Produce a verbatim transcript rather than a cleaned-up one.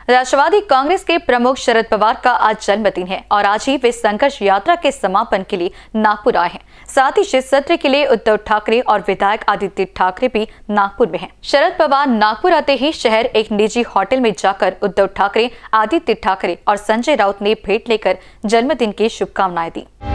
राष्ट्रवादी कांग्रेस के प्रमुख शरद पवार का आज जन्मदिन है और आज ही वे संघर्ष यात्रा के समापन के लिए नागपुर आए हैं। साथ ही शीत सत्र के लिए उद्धव ठाकरे और विधायक आदित्य ठाकरे भी नागपुर में हैं। शरद पवार नागपुर आते ही शहर एक निजी होटल में जाकर उद्धव ठाकरे, आदित्य ठाकरे और संजय राउत ने भेंट लेकर जन्मदिन की शुभकामनाएं दी।